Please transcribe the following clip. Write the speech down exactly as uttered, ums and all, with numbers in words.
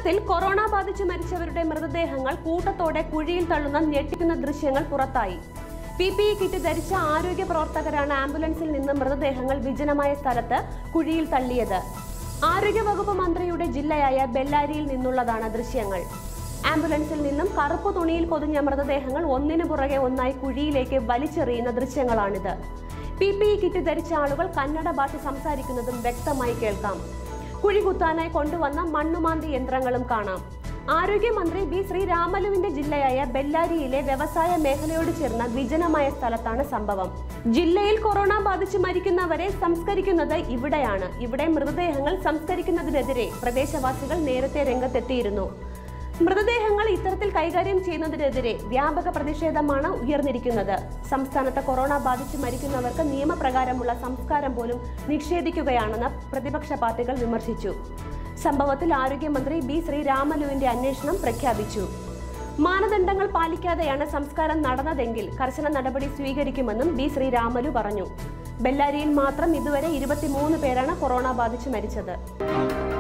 കേരളത്തിൽ കൊറോണ ബാധിച്ച് മരിച്ചവരുടെ മൃതദേഹങ്ങൾ കൂട്ടത്തോടെ കുഴിയിൽ തള്ളുന്ന ഞെട്ടിക്കുന്ന ദൃശ്യങ്ങൾ പുറത്തായി. പി പി ഇ കിറ്റ് ധരിച്ച ആരോഗ്യ പ്രവർത്തകരാണ് ആംബുലൻസിൽ നിന്ന് മൃതദേഹങ്ങൾ വിജനമായ സ്ഥലത്ത് കുഴിയിൽ തള്ളിയത്. ആരോഗ്യവകുപ്പ് മന്ത്രിയുടെ ജില്ലയായ ബെല്ലാരിയിൽ നിന്നുള്ളതാണ് ദൃശ്യങ്ങൾ. ആംബുലൻസിൽ നിന്നും കറുപ്പ് തുണിയിൽ പൊതിഞ്ഞ മൃതദേഹങ്ങൾ ഒന്നിനു പുറകെ ഒന്നായി കുഴിയിലേക്ക് വലിച്ചെറിയുന്ന ദൃശ്യങ്ങളാണിത്. പി പി ഇ കിറ്റ് ധരിച്ച ആളുകൾ കന്നഡ ഭാഷ സംസാരിക്കുന്നതും വ്യക്തമായി കേൾക്കാം. കുഴി കുത്താനായി കൊണ്ടുവന്ന മണ്ണുമാന്തി യന്ത്രങ്ങളും കാണാം. ആരോഗ്യമന്ത്രി ബി ശ്രീരാമലുവിന്റെ ജില്ലയായ ബെല്ലാരിയിലെ വ്യവസായ മേഖലയോട് ചേർന്ന വിജനമായ സ്ഥലത്താണ് സംഭവം. ജില്ലയിൽ കൊറോണ ബാധിച്ച് മരിക്കുന്നവരെ സംസ്കരിക്കുന്നത് ഇവിടെയാണ്. ഇവിടെ മൃതദേഹങ്ങൾ സംസ്കരിക്കുന്നതിനെതിരെ പ്രദേശവാസികൾ നേരത്തെ രംഗത്തെത്തിയിരുന്നു. മൃതദേഹങ്ങൾ ഇത്തരത്തിൽ കൈകാര്യം ചെയ്യുന്നതിനെതിരെ വ്യാപക പ്രതിഷേധമാണ് ഉയർന്നിരിക്കുന്നത്. സംസ്ഥാനത്ത് കൊറോണ ബാധിച്ച് മരിക്കുന്നവർക്ക് നിയമപ്രകാരമുള്ള സംസ്കാരം പോലും നിഷേധിക്കുകയാണെന്ന് പ്രതിപക്ഷ പാർട്ടികൾ വിമർശിച്ചു. സംഭവത്തിൽ ആരോഗ്യമന്ത്രി ബി ശ്രീരാമലുവിന്റെ അന്വേഷണം പ്രഖ്യാപിച്ചു. മാനദണ്ഡങ്ങൾ പാലിക്കാതെയാണ് സംസ്കാരം നടന്നതെങ്കിൽ കർശന നടപടി സ്വീകരിക്കുമെന്നും ബി ശ്രീരാമലു പറഞ്ഞു. ബെല്ലാരിയിൽ മാത്രം ഇതുവരെ ഇരുപത്തിമൂന്ന് പേരാണ് കൊറോണ ബാധിച്ച് മരിച്ചത്.